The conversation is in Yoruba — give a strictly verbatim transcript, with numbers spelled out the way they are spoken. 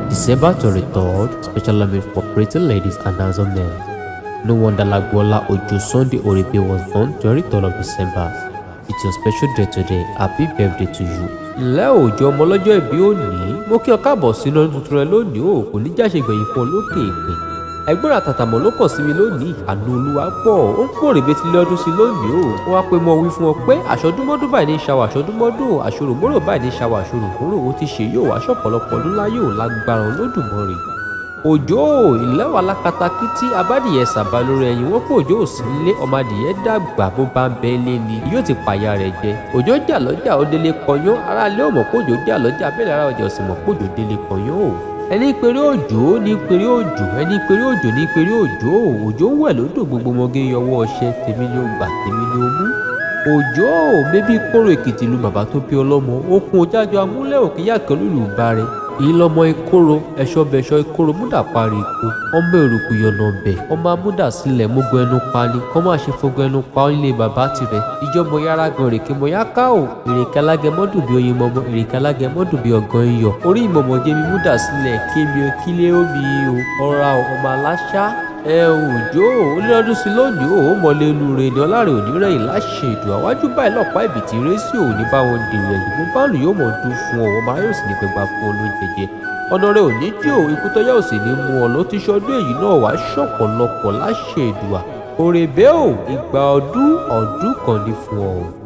December twenty-third, special lament for pretty ladies and handsome men. No wonder Lagbola Ojo Sunday Oribe was born twenty-third of December. It's your special day today. Happy birthday to you. Ǹlẹ́ òjò ọmọ lọ́jọ́ ìbí òní, mo kí ọ káàbọ̀ sínú ọdún tuntun rẹ lónìí o, kò ní jáṣe gbẹ̀yìn fún ọ lókè ìpè. Ẹgbẹ́ra tàtàmọ̀ ló kàn sí mi lónìí, àánú Olúwa pọ̀, ó ń pòrè betí lé ọdún sí lónìí o. Wọ́n wá pé mo wí fún ọ pé àṣọdúnmọ́dún báyìí ní ṣàwọ̀ àṣọdúnmọ́dún, àṣòròmọ́rò báyìí ní ṣàwọ̀ àṣòròmọ́rò, ó ti ṣe yóò wá ṣọ̀pọ̀lọpọ̀ ọdún láyé ò lágbára Olódùmarè. Òjò ìlẹ́wà alákatakítí abádìyẹ sàbà lórí ẹyin wọn pé òjò ò sí nílé ọmọ adìyẹ dàgbà bó bá ń bẹ lé ni yóò ti pàyà rẹ̀ jẹ. Òjò jà lọ́jà ó délé kọyán aráalé ò mọ̀ pé òjò jà lọ́jà bẹ́ẹ̀ lára ọjà ò sì mọ̀ pé òjò délé kọyán o. Ẹni péré òjò ní péré òjò ẹni péré òjò ní péré òjò òjò ń wẹ̀ lódò gbogbo ọmọge yọwọ́ ọṣẹ tèmi ni ó gbà tèmi ni ó mú. Òjò bébí kóró Èkìtì lu bàbá tó bí ọlọ́mọ okun ojájọ amúlẹ̀ òkè yàkẹ́ lùlù bá rẹ̀. Èyí lọmọ ìkorò ẹ̀ṣọ́ bẹ̀ṣọ́ ìkorò múdà parí ikú ọmọ èrùkù yọ̀nà ọbẹ̀ ọmọ amúdà sílẹ̀ mógun ẹnu pa ni kọ́ máa ṣe fogun ẹnu pa nílé bàbá tirẹ̀ ìjọmọ yàrá gan èrèké mọ yá ká o èrèké alágẹmọ́dún bí oyin mọmọ èrèké alágẹmọ́dún bí ọ̀gán iyọ̀ orí ìmọ̀mọ̀ jẹ́mi múdà sílẹ̀ kémi kílé omi o ọ̀ra ọmọ aláṣá ẹ òjò olóòdún sí lónìí ò mọ̀lẹ́ inú rẹ̀ ni ọlárẹ̀ òní rẹ̀yìn láṣẹ ìdù àwájú báyìí lọ́pàá ìbìtì rẹ́sì òní báwọn dèrò ẹ̀yìn bó báàlù yóò mọ̀ dún fún ọ ọmọ ayé òsì ní gbẹgbà fún olóúnjẹ jẹ ọ̀nà rẹ̀ ò ní jẹ́ ò ikú tọ́yà òsì ní mú ọ ló ti ṣọdún èyí náà wá ṣọ̀pọ̀lọpọ̀ láṣẹ ìdù à òrèbé ò ìgbà ọdún ọdún kan ní fún ọ.